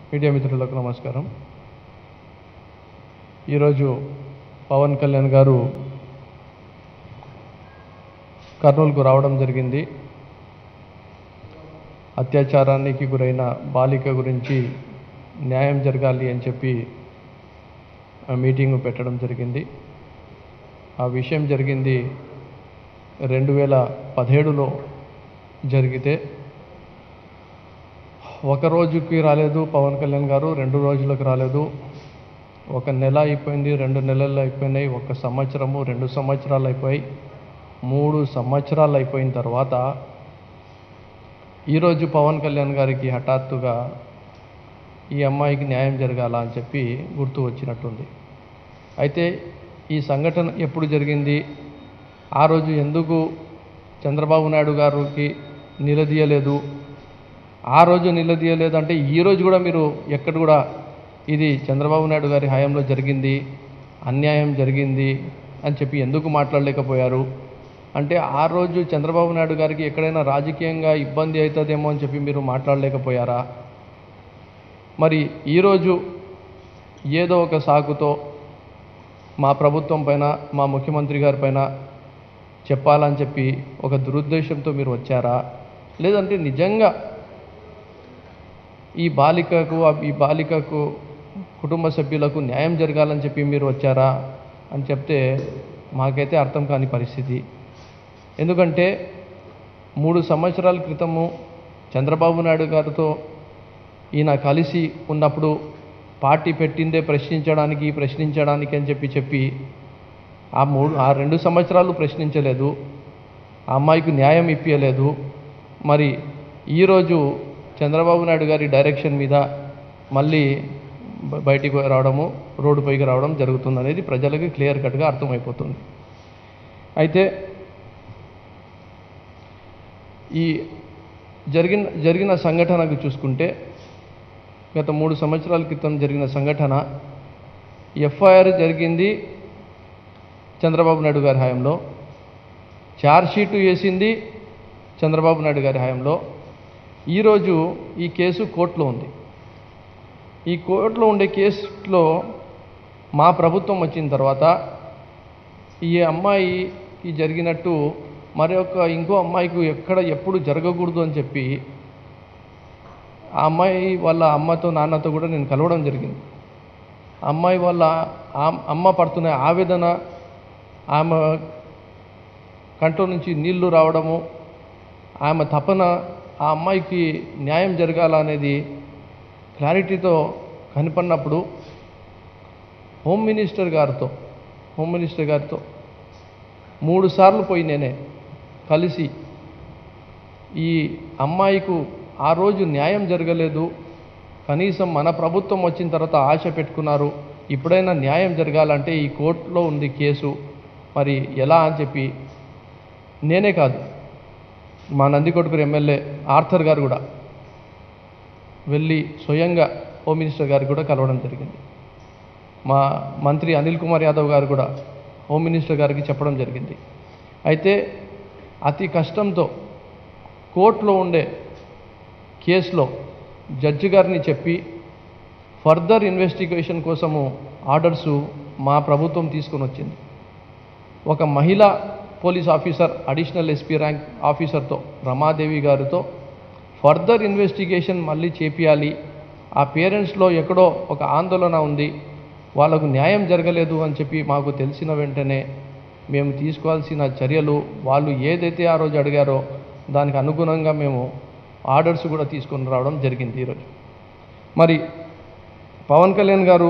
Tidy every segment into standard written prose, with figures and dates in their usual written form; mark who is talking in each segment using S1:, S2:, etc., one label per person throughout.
S1: Media మిత్రులకు నమస్కారం. ఈరోజు పవన్ కళ్యాణ్ గారు కర్నూలుకు రావడం జరిగింది. అత్యాచారానికి గురైన బాలిక గురించి న్యాయం జరగాలి అని చెప్పి మీటింగ్ పెట్టడం జరిగింది. ఆ విషయం జరిగింది 2017లో జరిగితే ఒక రోజుకి రాలేదు పవన్ కళ్యాణ్ గారు, 2 రోజులకు రాలేదు, 1 నెల అయిపోయింది, 2 నెలలు అయిపోయినాయి, 1 సంవత్సరము, 2 సంవత్సరాలు అయిపోయి 3 సంవత్సరాలు అయిపోయిన తర్వాత ఈరోజు పవన్ కళ్యాణ్ గారికి హఠాత్తుగా ఈ అమ్మాయికి న్యాయం జరగాల అని చెప్పి గుర్తు వచ్చినట్టుంది. అయితే ఈ సంఘటన ఎప్పుడు జరిగింది, ఆ రోజు ఎందుకు చంద్రబాబు నాయుడు గారికి నిలదీయలేదు, ఆ రోజు నిలదీయలేదంటే ఈరోజు కూడా మీరు ఎక్కడ కూడా ఇది చంద్రబాబు నాయుడు గారి హయాంలో జరిగింది, అన్యాయం జరిగింది అని చెప్పి ఎందుకు మాట్లాడలేకపోయారు అంటే, ఆ రోజు చంద్రబాబు నాయుడు గారికి ఎక్కడైనా రాజకీయంగా ఇబ్బంది అవుతుందేమో అని చెప్పి మీరు మాట్లాడలేకపోయారా? మరి ఈరోజు ఏదో ఒక సాకుతో మా ప్రభుత్వం పైన, మా ముఖ్యమంత్రి గారి పైన చెప్పాలని చెప్పి ఒక దురుద్దేశంతో మీరు వచ్చారా? లేదంటే నిజంగా ఈ బాలికకు కుటుంబ సభ్యులకు న్యాయం జరగాలని చెప్పి మీరు వచ్చారా అని చెప్తే మాకైతే అర్థం కాని పరిస్థితి. ఎందుకంటే 3 సంవత్సరాల క్రితము చంద్రబాబు నాయుడు గారితో ఈయన కలిసి ఉన్నప్పుడు పార్టీ పెట్టిందే ప్రశ్నించడానికి అని చెప్పి ఆ 2 సంవత్సరాలు ప్రశ్నించలేదు, ఆ అమ్మాయికి న్యాయం ఇప్పించలేదు. మరి ఈరోజు చంద్రబాబు నాయుడు గారి డైరెక్షన్ మీద మళ్ళీ బయటికి రావడము, రోడ్డుపైకి రావడం జరుగుతుంది అనేది ప్రజలకు క్లియర్ కట్గా అర్థమైపోతుంది. అయితే ఈ జరిగిన సంఘటనకు చూసుకుంటే గత 3 సంవత్సరాల క్రితం జరిగిన సంఘటన, ఎఫ్ఐఆర్ జరిగింది చంద్రబాబు నాయుడు గారి హయాంలో, ఛార్జ్షీటు వేసింది చంద్రబాబు నాయుడు గారి హయాంలో. ఈరోజు ఈ కేసు కోర్టులో ఉంది. ఈ కోర్టులో ఉండే కేసులో మా ప్రభుత్వం వచ్చిన తర్వాత ఈ అమ్మాయికి జరిగినట్టు ఇంకో అమ్మాయికి ఎప్పుడు జరగకూడదు అని చెప్పి ఆ అమ్మాయి వాళ్ళ అమ్మతో నాన్నతో కూడా నేను కలవడం జరిగింది. అమ్మాయి వాళ్ళ అమ్మ పడుతున్న ఆవేదన, ఆమె కంట్లో నుంచి నీళ్లు రావడము, ఆమె తపన, ఆ అమ్మాయికి న్యాయం జరగాలనేది క్లారిటీతో కనపడినప్పుడు హోమ్ మినిస్టర్ గారితో 3 సార్లు పోయి నేనే కలిసి ఈ అమ్మాయికు ఆ రోజు న్యాయం జరగలేదు, కనీసం మన ప్రభుత్వం వచ్చిన తర్వాత ఆశ పెట్టుకున్నారు, ఇప్పుడైనా న్యాయం జరగాలంటే ఈ కోర్టులో ఉంది కేసు, మరి ఎలా అని చెప్పి నేనే కాదు మా నందికొట్కూరు ఎమ్మెల్యే ఆర్థర్ గారు కూడా వెళ్ళి స్వయంగా హోమ్ మినిస్టర్ గారికి కూడా కలవడం జరిగింది. మా మంత్రి అనిల్ కుమార్ యాదవ్ గారు కూడా హోమ్ మినిస్టర్ గారికి చెప్పడం జరిగింది. అయితే అతి కష్టంతో కోర్టులో ఉండే కేసులో జడ్జి గారిని చెప్పి ఫర్దర్ ఇన్వెస్టిగేషన్ కోసము ఆర్డర్సు మా ప్రభుత్వం తీసుకొని వచ్చింది. ఒక మహిళా police officer, additional SP rank ఆఫీసర్తో, రమాదేవి గారితో ఫర్దర్ ఇన్వెస్టిగేషన్ మళ్ళీ చేపియాలి, ఆ పేరెంట్స్లో ఎక్కడో ఒక ఆందోళన ఉంది, వాళ్ళకు న్యాయం జరగలేదు అని చెప్పి మాకు తెలిసిన వెంటనే మేము తీసుకోవాల్సిన చర్యలు, వాళ్ళు ఏదైతే ఆ రోజు అడిగారో దానికి అనుగుణంగా మేము ఆర్డర్స్ కూడా తీసుకొని రావడం జరిగింది ఈరోజు. మరి పవన్ కళ్యాణ్ గారు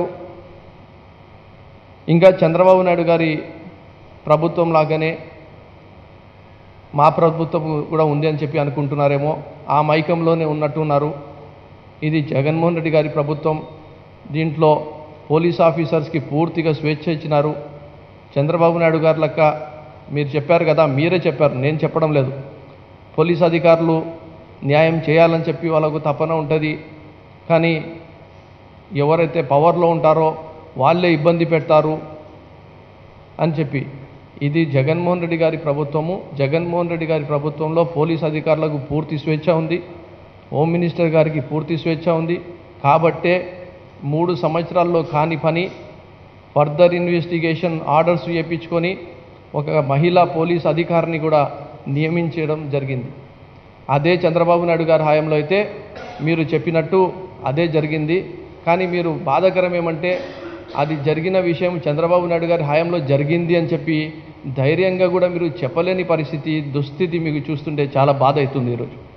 S1: ఇంకా చంద్రబాబు నాయుడు గారి ప్రభుత్వం లాగానే మా ప్రభుత్వం కూడా ఉంది అని చెప్పి అనుకుంటున్నారేమో, ఆ మైకంలోనే ఉన్నట్టున్నారు. ఇది జగన్మోహన్ రెడ్డి గారి ప్రభుత్వం, దీంట్లో పోలీస్ ఆఫీసర్స్కి పూర్తిగా స్వేచ్ఛ ఇచ్చినారు. చంద్రబాబు నాయుడు గారి లెక్క మీరు చెప్పారు కదా, మీరే చెప్పారు, నేను చెప్పడం లేదు, పోలీస్ అధికారులు న్యాయం చేయాలని చెప్పి వాళ్ళకు తపన ఉంటుంది, కానీ ఎవరైతే పవర్లో ఉంటారో వాళ్ళే ఇబ్బంది పెడతారు అని చెప్పి ఇది జగన్మోహన్ రెడ్డి గారి ప్రభుత్వము. జగన్మోహన్ రెడ్డి గారి ప్రభుత్వంలో పోలీస్ అధికారులకు పూర్తి స్వేచ్ఛ ఉంది, హోమ్ మినిస్టర్ గారికి పూర్తి స్వేచ్ఛ ఉంది, కాబట్టే 3 సంవత్సరాల్లో కాని పని ఫర్దర్ ఇన్వెస్టిగేషన్ ఆర్డర్స్ చేయించుకొని ఒక మహిళా పోలీస్ అధికారిని కూడా నియమించడం జరిగింది. అదే చంద్రబాబు నాయుడు గారి హయాంలో అయితే మీరు చెప్పినట్టు అదే జరిగింది. కానీ మీరు బాధాకరం ఏమంటే అది జరిగిన విషయం చంద్రబాబు నాయుడు గారి హయాంలో జరిగింది అని చెప్పి ధైర్యంగా కూడా మీరు చెప్పలేని పరిస్థితి, దుస్థితి మీకు చూస్తుంటే చాలా బాధ అవుతుంది.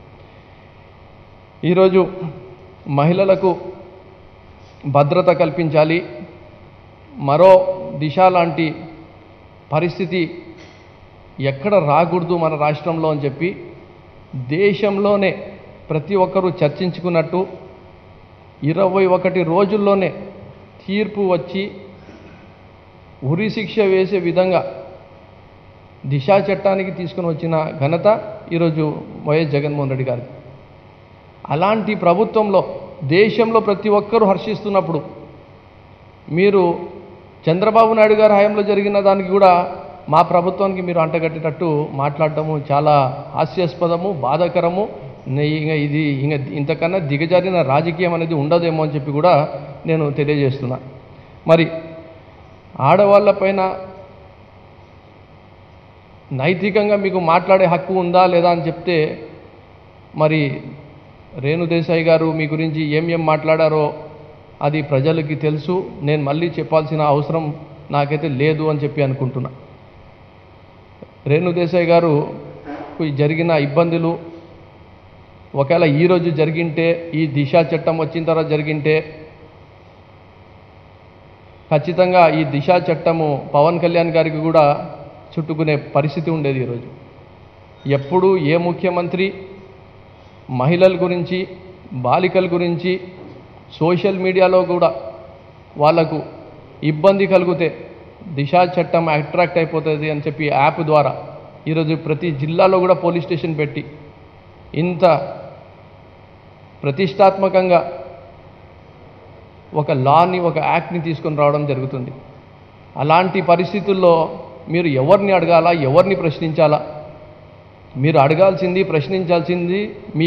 S1: ఈరోజు మహిళలకు భద్రత కల్పించాలి, మరో దిశ లాంటి పరిస్థితి ఎక్కడ రాకూడదు మన రాష్ట్రంలో అని చెప్పి దేశంలోనే ప్రతి ఒక్కరూ చర్చించుకున్నట్టు 21 రోజుల్లోనే తీర్పు వచ్చి ఉరి శిక్ష వేసే విధంగా దిశా చట్టానికి తీసుకుని వచ్చిన ఘనత ఈరోజు వైఎస్ జగన్మోహన్ రెడ్డి గారికి. అలాంటి ప్రభుత్వంలో దేశంలో ప్రతి ఒక్కరూ హర్షిస్తున్నప్పుడు మీరు చంద్రబాబు నాయుడు గారి హయాంలో జరిగిన దానికి కూడా మా ప్రభుత్వానికి మీరు అంటగట్టేటట్టు మాట్లాడటము చాలా హాస్యాస్పదము, బాధాకరము. ఇది ఇంతకన్నా దిగజారిన రాజకీయం అనేది ఉండదేమో అని చెప్పి కూడా నేను తెలియజేస్తున్నా. మరి ఆడవాళ్ళపైన నైతికంగా మీకు మాట్లాడే హక్కు ఉందా లేదా అని చెప్తే మరి రేణు దేశాయ్ గారు మీ గురించి ఏం మాట్లాడారో అది ప్రజలకి తెలుసు. నేను మళ్ళీ చెప్పాల్సిన అవసరం నాకైతే లేదు అని చెప్పి అనుకుంటున్నా. రేణు దేశాయ్ గారు జరిగిన ఇబ్బందులు ఒకవేళ ఈరోజు జరిగింటే, ఈ దిశా చట్టం వచ్చిన తర్వాత జరిగింటే ఖచ్చితంగా ఈ దిశా చట్టము పవన్ కళ్యాణ్ గారికి కూడా చుట్టుకునే పరిస్థితి ఉండేది. ఈరోజు ఎప్పుడు ఏ ముఖ్యమంత్రి మహిళల గురించి, బాలికల గురించి సోషల్ మీడియాలో కూడా వాళ్లకు ఇబ్బంది కలిగితే దిశా చట్టం అట్రాక్ట్ అయిపోతుంది అని చెప్పి యాప్ ద్వారా ఈరోజు ప్రతి జిల్లాలో కూడా పోలీస్ స్టేషన్ పెట్టి ఇంత ప్రతిష్టాత్మకంగా ఒక లాని, ఒక యాక్ట్ని తీసుకొని రావడం జరుగుతుంది. అలాంటి పరిస్థితుల్లో మీరు ఎవరిని అడగాలా, ఎవరిని ప్రశ్నించాలా? మీరు అడగాల్సింది, ప్రశ్నించాల్సింది మీ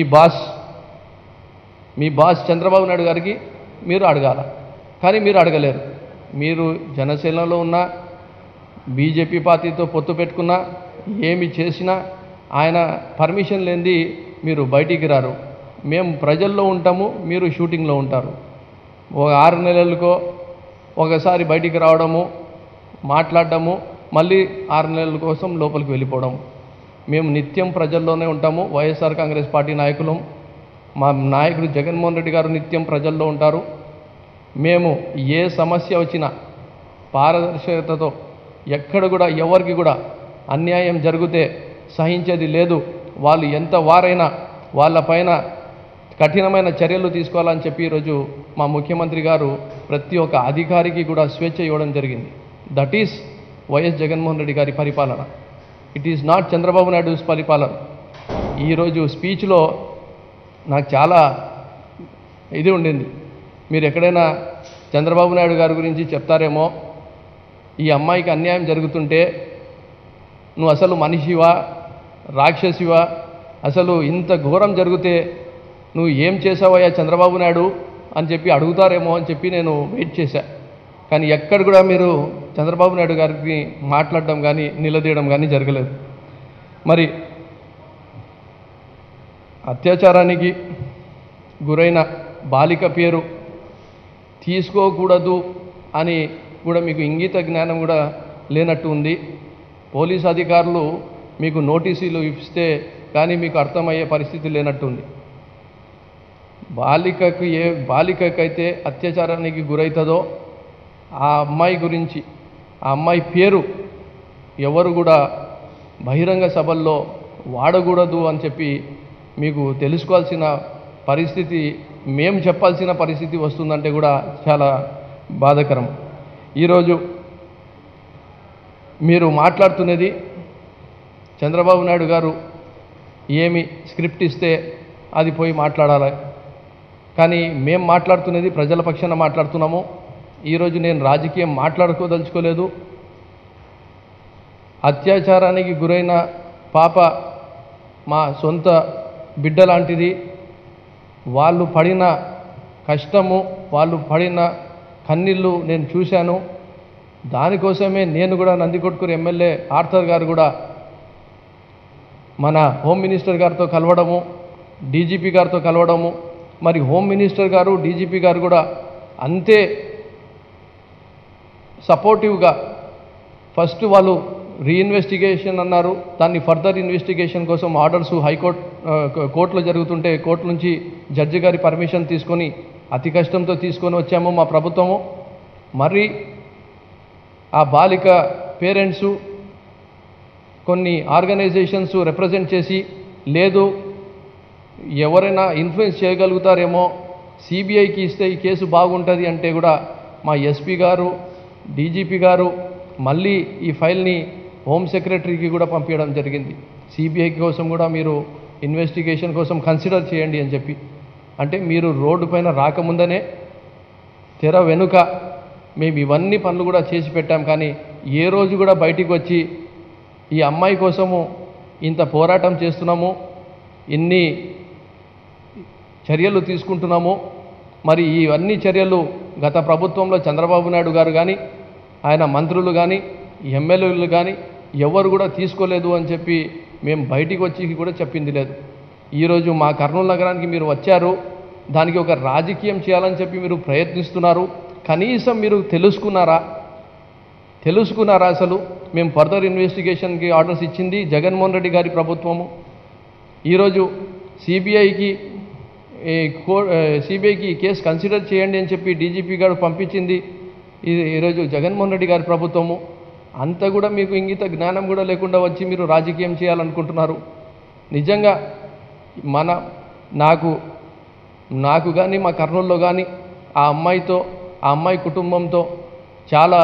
S1: బాస్ చంద్రబాబు నాయుడు గారికి మీరు అడగాల. కానీ మీరు అడగలేరు. మీరు జనసేనలో ఉన్న బీజేపీ పార్టీతో పొత్తు పెట్టుకున్నా, ఏమి చేసినా ఆయన పర్మిషన్ లేనిది మీరు బయటికి రారు. మేము ప్రజల్లో ఉంటాము, మీరు షూటింగ్లో ఉంటారు. ఒక 6 నెలలకో ఒకసారి బయటికి రావడము, మాట్లాడడము, మళ్ళీ 6 నెలల కోసం లోపలికి వెళ్ళిపోవడం. మేము నిత్యం ప్రజల్లోనే ఉంటాము. వైఎస్ఆర్ కాంగ్రెస్ పార్టీ నాయకులం. మా నాయకుడు జగన్మోహన్ రెడ్డి గారు నిత్యం ప్రజల్లో ఉంటారు. మేము ఏ సమస్య వచ్చినా పారదర్శకతతో ఎక్కడ కూడా ఎవరికి కూడా అన్యాయం జరిగితే సహించేది లేదు. వాళ్ళు ఎంత వారైనా వాళ్ళపైన కఠినమైన చర్యలు తీసుకోవాలని చెప్పి ఈరోజు మా ముఖ్యమంత్రి గారు ప్రతి ఒక్క అధికారికి కూడా స్వేచ్ఛ ఇవ్వడం జరిగింది. దట్ ఈస్ వైఎస్ జగన్మోహన్ రెడ్డి గారి పరిపాలన. It is not Chandrababu Naidu పరిపాలన. ఈరోజు స్పీచ్లో నాకు చాలా ఇది ఉండింది. మీరు ఎక్కడైనా చంద్రబాబు నాయుడు గారి గురించి చెప్తారేమో, ఈ అమ్మాయికి అన్యాయం జరుగుతుంటే నువ్వు అసలు మనిషివా, రాక్షసివా, అసలు ఇంత ఘోరం జరిగితే నువ్వు ఏం చేసావయ్యా చంద్రబాబు నాయుడు అని చెప్పి అడుగుతారేమో అని చెప్పి నేను వెయిట్ చేశా. కానీ ఎక్కడ కూడా మీరు చంద్రబాబు నాయుడు గారికి మాట్లాడడం కానీ నిలదీయడం కానీ జరగలేదు. మరి అత్యాచారానికి గురైన బాలిక పేరు తీసుకోకూడదు అని కూడా మీకు ఇంగిత జ్ఞానం కూడా లేనట్టు ఉంది. పోలీస్ అధికారులు మీకు నోటీసులు ఇస్తే కానీ మీకు అర్థమయ్యే పరిస్థితి లేనట్టుంది. బాలికకైతే అత్యాచారానికి గురవుతుందో ఆ అమ్మాయి గురించి, ఆ అమ్మాయి పేరు ఎవరు కూడా బహిరంగ సభల్లో వాడకూడదు అని చెప్పి మీకు తెలుసుకోవాల్సిన పరిస్థితి, మేము చెప్పాల్సిన పరిస్థితి వస్తుందంటే కూడా చాలా బాధాకరం. ఈరోజు మీరు మాట్లాడుతున్నది చంద్రబాబు నాయుడు గారు ఏమి స్క్రిప్ట్ ఇస్తే అది పోయి మాట్లాడాలి. కానీ మేము మాట్లాడుతున్నది ప్రజల పక్షాన మాట్లాడుతున్నాము. ఈరోజు నేను రాజకీయం మాట్లాడుకోదలుచుకోలేదు. అత్యాచారానికి గురైన పాప మా సొంత బిడ్డ లాంటిది. వాళ్ళు పడిన కష్టము, వాళ్ళు పడిన కన్నీళ్ళు నేను చూశాను. దానికోసమే నేను కూడా నందికొట్కూరు ఎమ్మెల్యే ఆర్థర్ గారు కూడా మన హోమ్ మినిస్టర్ గారితో కలవడము, డీజీపీ గారితో కలవడము, మరి హోమ్ మినిస్టర్ గారు డీజీపీ గారు కూడా అంతే సపోర్టివ్గా ఫస్ట్ వాళ్ళు రీఇన్వెస్టిగేషన్ అన్నారు. దాన్ని ఫర్దర్ ఇన్వెస్టిగేషన్ కోసం ఆర్డర్స్ కోర్టులో జరుగుతుంటే కోర్టు నుంచి జడ్జి గారి పర్మిషన్ తీసుకొని అతి కష్టంతో తీసుకొని వచ్చాము మా ప్రభుత్వము. మరి ఆ బాలిక పేరెంట్సు కొన్ని ఆర్గనైజేషన్స్ రిప్రజెంట్ చేసి లేదు ఎవరైనా ఇన్ఫ్లుయెన్స్ చేయగలుగుతారేమో, సిబిఐకి ఇస్తే ఈ కేసు బాగుంటుంది అంటే కూడా మా ఎస్పీ గారు డీజీపీ గారు మళ్ళీ ఈ ఫైల్ని హోమ్ సెక్రటరీకి కూడా పంపించడం జరిగింది. సిబిఐ కోసం కూడా మీరు ఇన్వెస్టిగేషన్ కోసం కన్సిడర్ చేయండి అని చెప్పి. అంటే మీరు రోడ్డు పైన రాకముందనే తెర వెనుక మేము ఇవన్నీ పనులు కూడా చేసి పెట్టాం. కానీ ఏ రోజు కూడా బయటికి వచ్చి ఈ అమ్మాయి కోసము ఇంత పోరాటం చేస్తున్నాము, ఇన్ని చర్యలు తీసుకుంటున్నాము, మరి ఇవన్నీ చర్యలు గత ప్రభుత్వంలో చంద్రబాబు నాయుడు గారు కానీ ఆయన మంత్రులు కానీ ఎమ్మెల్యేలు కానీ ఎవరు కూడా తీసుకోలేదు అని చెప్పి మేము బయటికి వచ్చి కూడా చెప్పింది లేదు. ఈరోజు మా కర్నూలు నగరానికి మీరు వచ్చారు, దానికి ఒక రాజకీయం చేయాలని చెప్పి మీరు ప్రయత్నిస్తున్నారు. కనీసం మీరు తెలుసుకున్నారా అసలు? మేము ఫర్దర్ ఇన్వెస్టిగేషన్కి ఆర్డర్స్ ఇచ్చింది జగన్మోహన్ రెడ్డి గారి ప్రభుత్వము. ఈరోజు సిబిఐకి కేసు కన్సిడర్ చేయండి అని చెప్పి డీజీపీ గారు పంపించింది ఈరోజు జగన్మోహన్ రెడ్డి గారి ప్రభుత్వము. అంత కూడా మీకు ఇంగిత జ్ఞానం కూడా లేకుండా వచ్చి మీరు రాజకీయం చేయాలనుకుంటున్నారు. నిజంగా నాకు కానీ మా కర్నూలులో కానీ ఆ అమ్మాయి కుటుంబంతో చాలా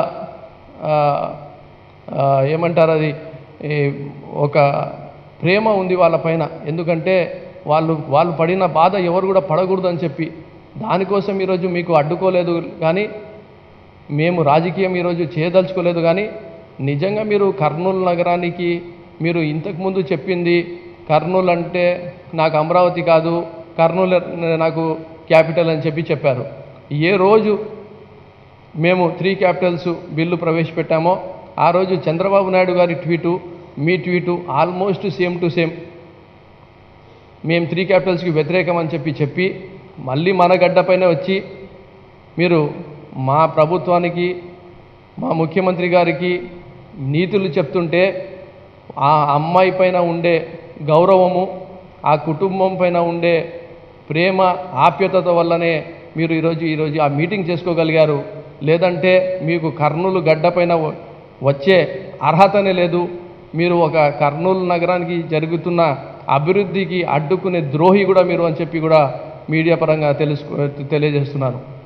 S1: ఏమంటారు అది ఒక ప్రేమ ఉంది వాళ్ళపైన. ఎందుకంటే వాళ్ళు పడిన బాధ ఎవరు కూడా పడకూడదు అని చెప్పి దానికోసం ఈరోజు మీకు అడ్డుకోలేదు. కానీ మేము రాజకీయం ఈరోజు చేయదలుచుకోలేదు. కానీ నిజంగా మీరు కర్నూలు నగరానికి మీరు ఇంతకుముందు చెప్పింది కర్నూలు అంటే నాకు అమరావతి కాదు, కర్నూలు నాకు క్యాపిటల్ అని చెప్పారు. ఏ రోజు మేము 3 క్యాపిటల్స్ బిల్లు ప్రవేశపెట్టామో ఆ రోజు చంద్రబాబు నాయుడు గారి ట్వీటు మీ tweet almost same to same. మేము 3 క్యాపిటల్స్కి వ్యతిరేకం అని చెప్పి మళ్ళీ మన గడ్డపైన వచ్చి మీరు మా ప్రభుత్వానికి మా ముఖ్యమంత్రి గారికి నీతులు చెప్తుంటే ఆ అమ్మాయి పైన ఉండే గౌరవము, ఆ కుటుంబం పైన ఉండే ప్రేమ ఆప్యాయత వల్లనే మీరు ఈరోజు ఆ మీటింగ్ చేసుకోగలిగారు. లేదంటే మీకు కర్నూలు గడ్డపైన వచ్చే అర్హతనే లేదు. మీరు ఒక కర్నూలు నగరానికి జరుగుతున్న అభివృద్ధికి అడ్డుకునే ద్రోహి కూడా మీరు అని చెప్పి కూడా మీడియా పరంగా తెలియజేస్తున్నాను.